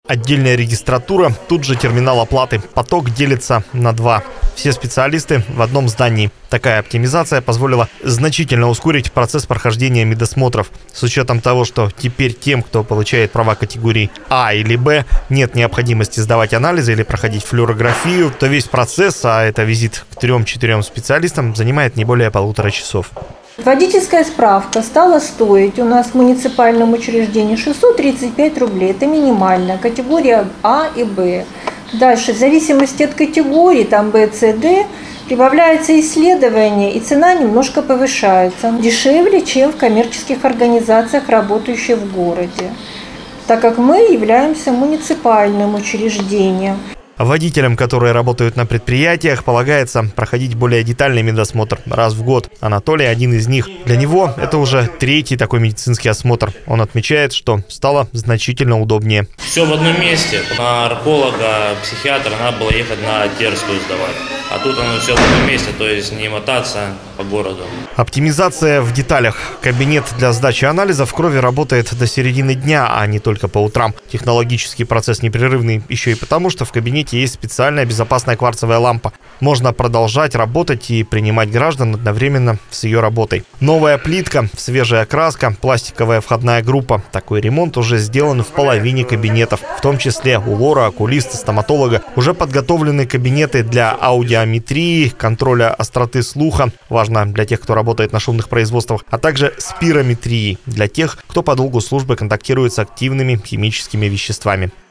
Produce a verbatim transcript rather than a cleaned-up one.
Отдельная регистратура, тут же терминал оплаты. Поток делится на два. Все специалисты в одном здании. Такая оптимизация позволила значительно ускорить процесс прохождения медосмотров. С учетом того, что теперь тем, кто получает права категории А или Б, нет необходимости сдавать анализы или проходить флюорографию, то весь процесс, а это визит к трем-четырем специалистам, занимает не более полутора часов. Водительская справка стала стоить у нас в муниципальном учреждении шестьсот тридцать пять рублей. Это минимальная категория А и Б. Дальше, в зависимости от категории, там Б, С, Д, прибавляется исследование, и цена немножко повышается. Дешевле, чем в коммерческих организациях, работающих в городе, так как мы являемся муниципальным учреждением. Водителям, которые работают на предприятиях, полагается проходить более детальный медосмотр раз в год. Анатолий один из них. Для него это уже третий такой медицинский осмотр. Он отмечает, что стало значительно удобнее. Все в одном месте. Нарколога, психиатра надо было ехать на Терскую сдавать. А тут оно все в одном месте, то есть не мотаться по городу. Оптимизация в деталях. Кабинет для сдачи анализов крови работает до середины дня, а не только по утрам. Технологический процесс непрерывный еще и потому, что в кабинете есть специальная безопасная кварцевая лампа. Можно продолжать работать и принимать граждан одновременно с ее работой. Новая плитка, свежая краска, пластиковая входная группа. Такой ремонт уже сделан в половине кабинетов, в том числе у лора, окулиста, стоматолога. Уже подготовлены кабинеты для аудиометрии, контроля остроты слуха, важно для тех, кто работает на шумных производствах, а также спирометрии для тех, кто по долгу службы контактирует с активными химическими веществами.